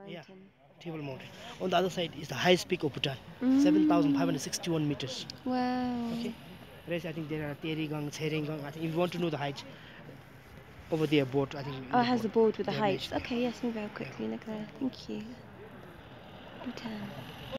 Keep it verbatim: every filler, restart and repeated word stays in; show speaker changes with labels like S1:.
S1: Yeah,
S2: Mountain.
S1: Table Mountain. On the other side is the highest peak of Bhutan,
S2: Mm.
S1: seven thousand five hundred sixty-one meters.
S2: Wow.
S1: Okay. Rest, I think there are Terigang, Tseringang. I think if you want to know the height, over there, boat. I think in
S2: Oh,
S1: the
S2: it has
S1: board
S2: a board with the
S1: they have
S2: heights.
S1: mentioned.
S2: Okay, yes, maybe I'll
S1: Yeah.
S2: quickly look there. Thank you. Bhutan.